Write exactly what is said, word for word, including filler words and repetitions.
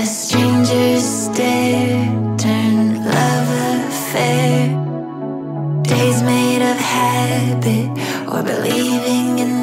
A stranger's stare turned love affair. Days made of habit or believing in